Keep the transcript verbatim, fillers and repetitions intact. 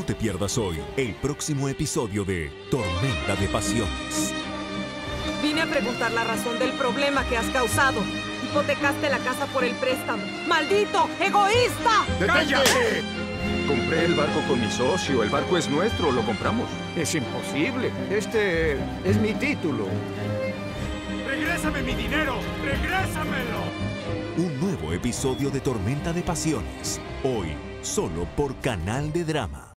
te pierdas hoy el próximo episodio de Tormenta de Pasiones. Vine a preguntar la razón del problema que has causado. Hipotecaste la casa por el préstamo. ¡Maldito egoísta! ¡Cállate! Compré el barco con mi socio. El barco es nuestro, lo compramos. Es imposible. Este es mi título. ¡Regrésame mi dinero! ¡Regrésamelo! Un nuevo episodio de Tormenta de Pasiones. Hoy, solo por Canal de Drama.